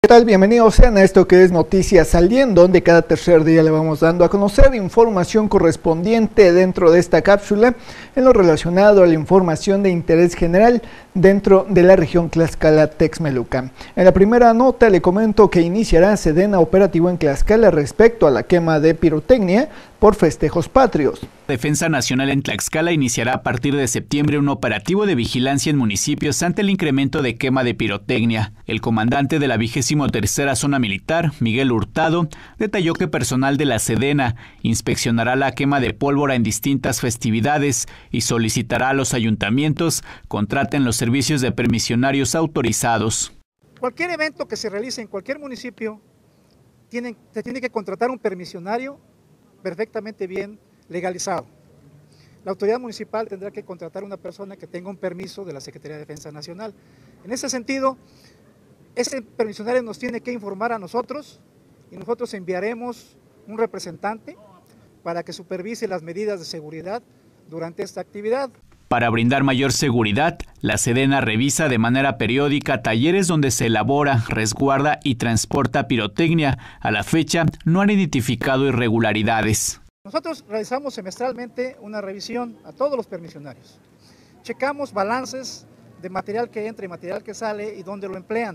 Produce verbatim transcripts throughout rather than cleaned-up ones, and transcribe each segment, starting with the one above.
¿Qué tal? Bienvenidos sean a esto que es Noticias al Día, en donde cada tercer día le vamos dando a conocer información correspondiente dentro de esta cápsula en lo relacionado a la información de interés general dentro de la región Tlaxcala-Texmelucan. En la primera nota le comento que iniciará Sedena operativo en Tlaxcala respecto a la quema de pirotecnia por festejos patrios. Defensa Nacional en Tlaxcala iniciará a partir de septiembre un operativo de vigilancia en municipios ante el incremento de quema de pirotecnia. El comandante de la vigésimo tercera Zona Militar, Miguel Hurtado, detalló que personal de la Sedena inspeccionará la quema de pólvora en distintas festividades y solicitará a los ayuntamientos contraten los servicios de permisionarios autorizados. Cualquier evento que se realice en cualquier municipio, tiene, se tiene que contratar un permisionario perfectamente bien legalizado. La autoridad municipal tendrá que contratar una persona que tenga un permiso de la Secretaría de Defensa Nacional. En ese sentido, ese permisionario nos tiene que informar a nosotros y nosotros enviaremos un representante para que supervise las medidas de seguridad durante esta actividad. Para brindar mayor seguridad, la Sedena revisa de manera periódica talleres donde se elabora, resguarda y transporta pirotecnia. A la fecha, no han identificado irregularidades. Nosotros realizamos semestralmente una revisión a todos los permisionarios. Checamos balances de material que entra y material que sale y dónde lo emplean.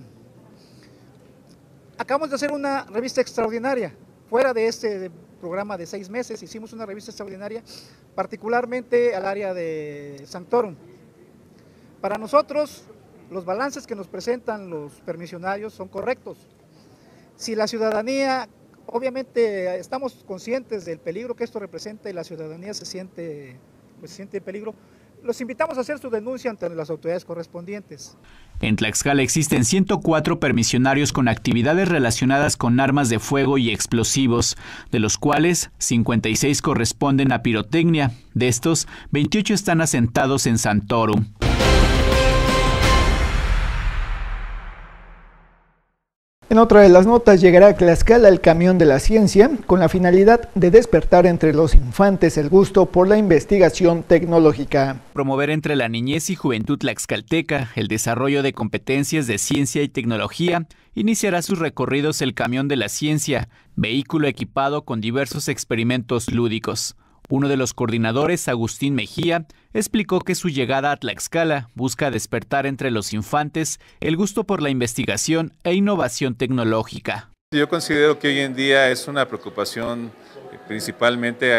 Acabamos de hacer una revista extraordinaria. Fuera de este programa de seis meses, hicimos una revista extraordinaria, particularmente al área de Santorum. Para nosotros, los balances que nos presentan los permisionarios son correctos. Si la ciudadanía, obviamente estamos conscientes del peligro que esto representa y la ciudadanía se siente, pues, se siente peligro, los invitamos a hacer su denuncia ante las autoridades correspondientes. En Tlaxcala existen ciento cuatro permisionarios con actividades relacionadas con armas de fuego y explosivos, de los cuales cincuenta y seis corresponden a pirotecnia. De estos, veintiocho están asentados en Santorum. En otra de las notas, llegará a Tlaxcala el Camión de la Ciencia con la finalidad de despertar entre los infantes el gusto por la investigación tecnológica. Promover entre la niñez y juventud tlaxcalteca el desarrollo de competencias de ciencia y tecnología, iniciará sus recorridos el Camión de la Ciencia, vehículo equipado con diversos experimentos lúdicos. Uno de los coordinadores, Agustín Mejía, explicó que su llegada a Tlaxcala busca despertar entre los infantes el gusto por la investigación e innovación tecnológica. Yo considero que hoy en día es una preocupación principalmente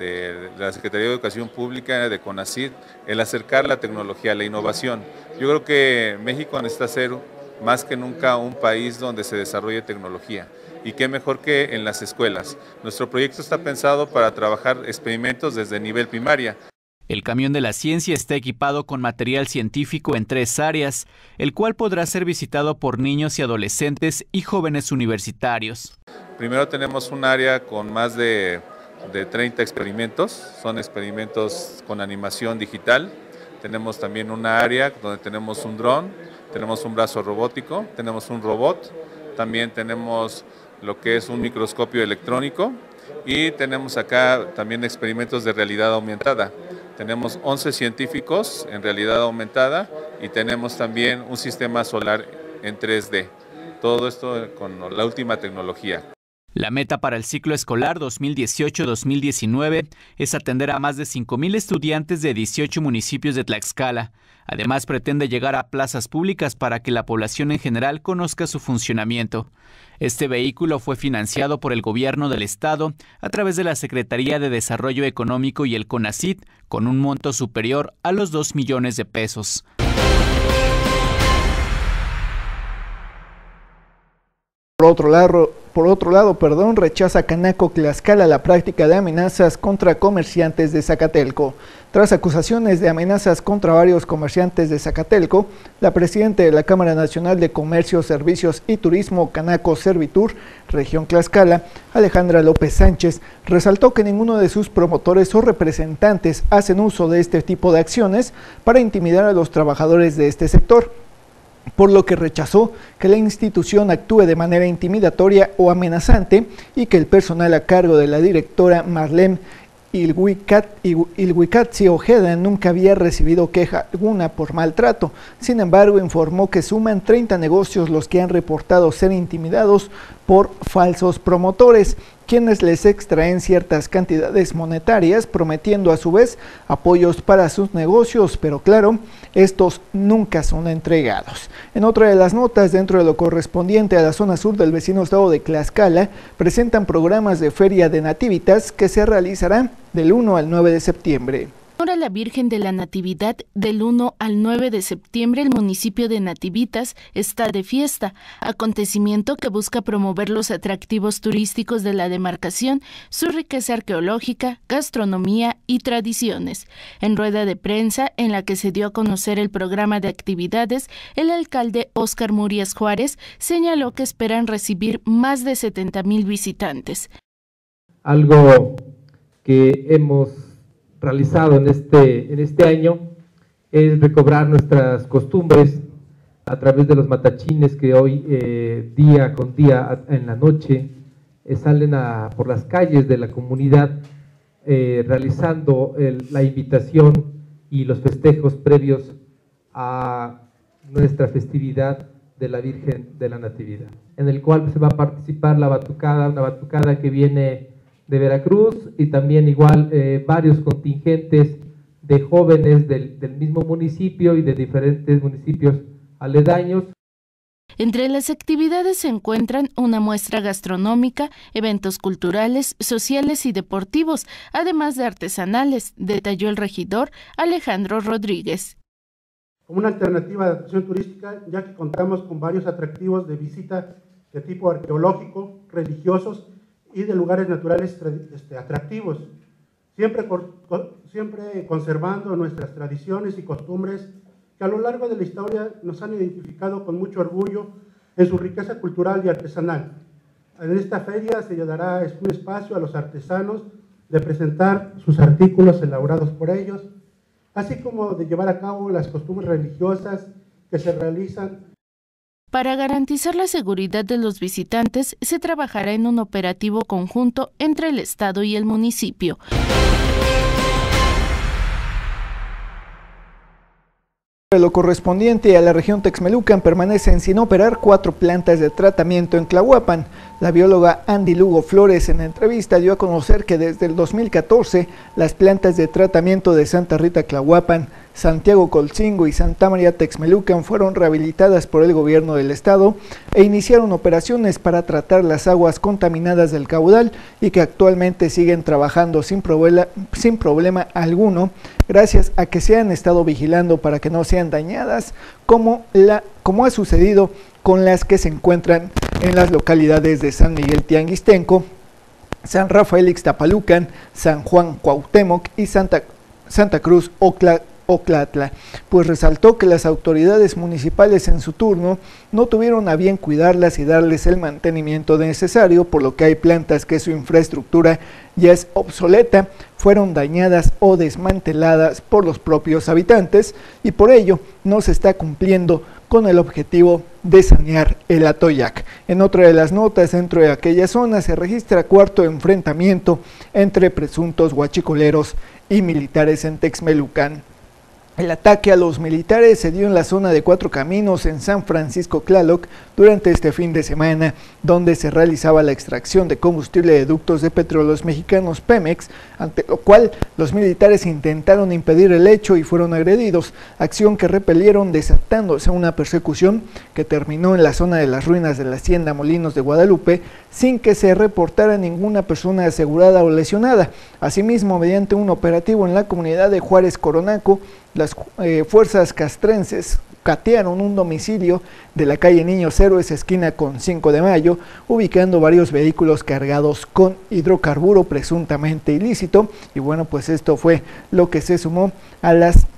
de la Secretaría de Educación Pública, de CONACYT, el acercar la tecnología, la innovación. Yo creo que México necesita ser más que nunca un país donde se desarrolle tecnología. Y qué mejor que en las escuelas. Nuestro proyecto está pensado para trabajar experimentos desde nivel primaria. El Camión de la Ciencia está equipado con material científico en tres áreas, el cual podrá ser visitado por niños y adolescentes y jóvenes universitarios. Primero tenemos un área con más de, de treinta experimentos, son experimentos con animación digital. Tenemos también una área donde tenemos un dron, tenemos un brazo robótico, tenemos un robot, también tenemos lo que es un microscopio electrónico y tenemos acá también experimentos de realidad aumentada. Tenemos once científicos en realidad aumentada y tenemos también un sistema solar en tres D. Todo esto con la última tecnología. La meta para el ciclo escolar dos mil dieciocho dos mil diecinueve es atender a más de cinco mil estudiantes de dieciocho municipios de Tlaxcala. Además, pretende llegar a plazas públicas para que la población en general conozca su funcionamiento. Este vehículo fue financiado por el gobierno del estado a través de la Secretaría de Desarrollo Económico y el CONACYT con un monto superior a los dos millones de pesos. Por otro lado, por otro lado, perdón, rechaza Canaco Tlaxcala la práctica de amenazas contra comerciantes de Zacatelco. Tras acusaciones de amenazas contra varios comerciantes de Zacatelco, la presidenta de la Cámara Nacional de Comercio, Servicios y Turismo Canaco Servitur, región Tlaxcala, Alejandra López Sánchez, resaltó que ninguno de sus promotores o representantes hacen uso de este tipo de acciones para intimidar a los trabajadores de este sector, por lo que rechazó que la institución actúe de manera intimidatoria o amenazante y que el personal a cargo de la directora Marlene Ilhuicatzi Ojeda nunca había recibido queja alguna por maltrato. Sin embargo, informó que suman treinta negocios los que han reportado ser intimidados por falsos promotores, quienes les extraen ciertas cantidades monetarias, prometiendo a su vez apoyos para sus negocios, pero claro, estos nunca son entregados. En otra de las notas, dentro de lo correspondiente a la zona sur del vecino estado de Tlaxcala, presentan programas de Feria de Nativitas que se realizarán del uno al nueve de septiembre. Ahora la Virgen de la Natividad, del uno al nueve de septiembre, el municipio de Nativitas está de fiesta, acontecimiento que busca promover los atractivos turísticos de la demarcación, su riqueza arqueológica, gastronomía y tradiciones. En rueda de prensa, en la que se dio a conocer el programa de actividades, el alcalde Óscar Murias Juárez señaló que esperan recibir más de setenta mil visitantes. Algo que hemos realizado en este, en este año es recobrar nuestras costumbres a través de los matachines que hoy eh, día con día en la noche eh, salen a, por las calles de la comunidad eh, realizando el, la invitación y los festejos previos a nuestra festividad de la Virgen de la Natividad, en el cual se va a participar la batucada, una batucada que viene de Veracruz y también igual eh, varios contingentes de jóvenes del, del mismo municipio y de diferentes municipios aledaños. Entre las actividades se encuentran una muestra gastronómica, eventos culturales, sociales y deportivos, además de artesanales, detalló el regidor Alejandro Rodríguez. Como una alternativa de atracción turística, ya que contamos con varios atractivos de visita de tipo arqueológico, religiosos y de lugares naturales este, atractivos, siempre, siempre conservando nuestras tradiciones y costumbres que a lo largo de la historia nos han identificado con mucho orgullo en su riqueza cultural y artesanal. En esta feria se dará un espacio a los artesanos de presentar sus artículos elaborados por ellos, así como de llevar a cabo las costumbres religiosas que se realizan. Para garantizar la seguridad de los visitantes, se trabajará en un operativo conjunto entre el Estado y el municipio. Lo correspondiente a la región Texmelucan, permanecen sin operar cuatro plantas de tratamiento en Tlahuapan. La bióloga Andy Lugo Flores en entrevista dio a conocer que desde el dos mil catorce las plantas de tratamiento de Santa Rita Tlahuapan, Santiago Colcingo y Santa María Texmelucan fueron rehabilitadas por el gobierno del estado e iniciaron operaciones para tratar las aguas contaminadas del caudal y que actualmente siguen trabajando sin problema, sin problema alguno, gracias a que se han estado vigilando para que no sean dañadas, como, la, como ha sucedido con las que se encuentran en las localidades de San Miguel Tianguistenco, San Rafael Ixtapalucan, San Juan Cuauhtémoc y Santa, Santa Cruz Ocla, Oclatla, pues resaltó que las autoridades municipales en su turno no tuvieron a bien cuidarlas y darles el mantenimiento necesario, por lo que hay plantas que su infraestructura ya es obsoleta, fueron dañadas o desmanteladas por los propios habitantes y por ello no se está cumpliendo con el objetivo de sanear el Atoyac. En otra de las notas, dentro de aquella zona se registra cuarto enfrentamiento entre presuntos huachicoleros y militares en Texmelucan. El ataque a los militares se dio en la zona de Cuatro Caminos en San Francisco Tlaloc durante este fin de semana, donde se realizaba la extracción de combustible de ductos de Petróleos Mexicanos Pemex, ante lo cual los militares intentaron impedir el hecho y fueron agredidos, acción que repelieron desatándose una persecución que terminó en la zona de las ruinas de la hacienda Molinos de Guadalupe, sin que se reportara ninguna persona asegurada o lesionada. Asimismo, mediante un operativo en la comunidad de Juárez Coronaco, las eh, fuerzas castrenses catearon un domicilio de la calle Niños Héroes, esquina con cinco de mayo, ubicando varios vehículos cargados con hidrocarburo presuntamente ilícito. Y bueno, pues esto fue lo que se sumó a las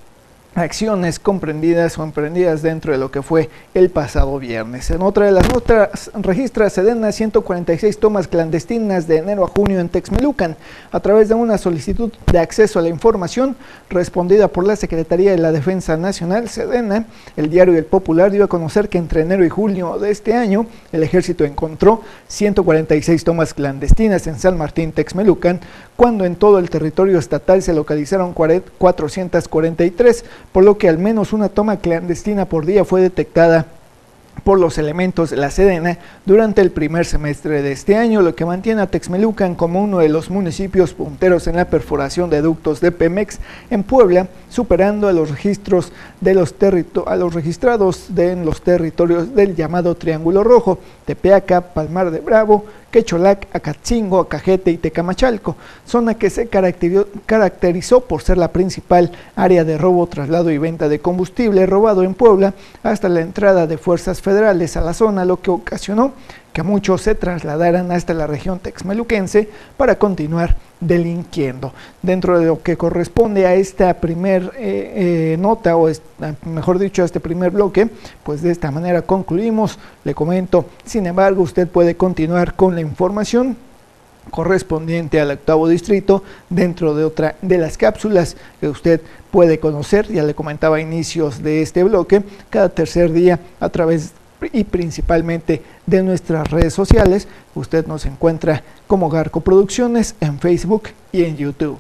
acciones comprendidas o emprendidas dentro de lo que fue el pasado viernes. En otra de las notas, registra Sedena ciento cuarenta y seis tomas clandestinas de enero a junio en Texmelucan. A través de una solicitud de acceso a la información respondida por la Secretaría de la Defensa Nacional, Sedena, el diario El Popular dio a conocer que entre enero y julio de este año, el Ejército encontró ciento cuarenta y seis tomas clandestinas en San Martín, Texmelucan, cuando en todo el territorio estatal se localizaron cuatrocientas cuarenta y tres, por lo que al menos una toma clandestina por día fue detectada por los elementos de la Sedena durante el primer semestre de este año, lo que mantiene a Texmelucan como uno de los municipios punteros en la perforación de ductos de Pemex en Puebla, superando a los registros de los a los registrados de, en los territorios del llamado Triángulo Rojo, Tepeaca, Palmar de Bravo, Quecholac, Acatzingo, Acajete y Tecamachalco, zona que se caracterizó, caracterizó por ser la principal área de robo, traslado y venta de combustible robado en Puebla hasta la entrada de fuerzas federales a la zona, lo que ocasionó que muchos se trasladaran hasta la región texmeluquense para continuar delinquiendo. Dentro de lo que corresponde a esta primer eh, eh, nota, o esta, mejor dicho, a este primer bloque, pues de esta manera concluimos. Le comento, sin embargo, usted puede continuar con la información correspondiente al octavo distrito dentro de otra de las cápsulas que usted puede conocer. Ya le comentaba a inicios de este bloque, cada tercer día a través y principalmente de nuestras redes sociales. Usted nos encuentra como Garco Producciones en Facebook y en YouTube.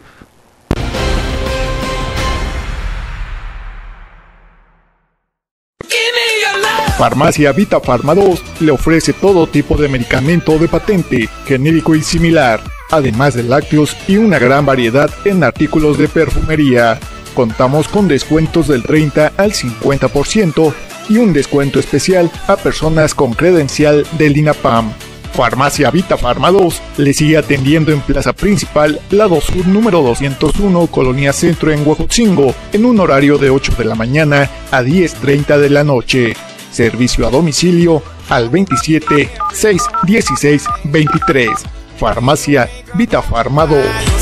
Farmacia Vita Farma dos le ofrece todo tipo de medicamento de patente, genérico y similar, además de lácteos y una gran variedad en artículos de perfumería. Contamos con descuentos del treinta al cincuenta por ciento y un descuento especial a personas con credencial del INAPAM. Farmacia Vita Farma dos le sigue atendiendo en Plaza Principal, lado sur número doscientos uno, Colonia Centro en Huejotzingo, en un horario de ocho de la mañana a diez treinta de la noche. Servicio a domicilio al veintisiete, seis, dieciséis, veintitrés. Farmacia Vita Farma dos.